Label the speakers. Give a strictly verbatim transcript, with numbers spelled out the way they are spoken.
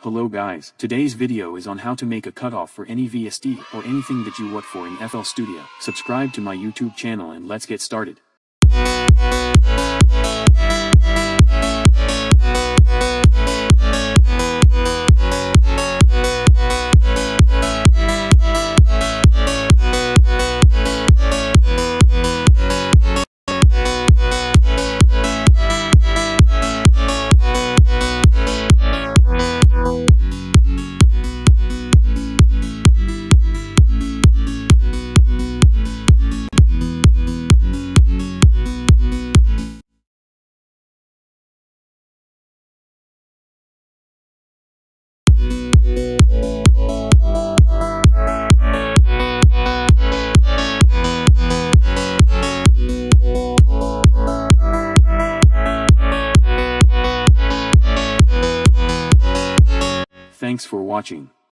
Speaker 1: Hello guys, today's video is on how to make a cutoff for any V S D or anything that you work for in F L Studio. Subscribe to my YouTube channel and let's get started. Thanks for watching.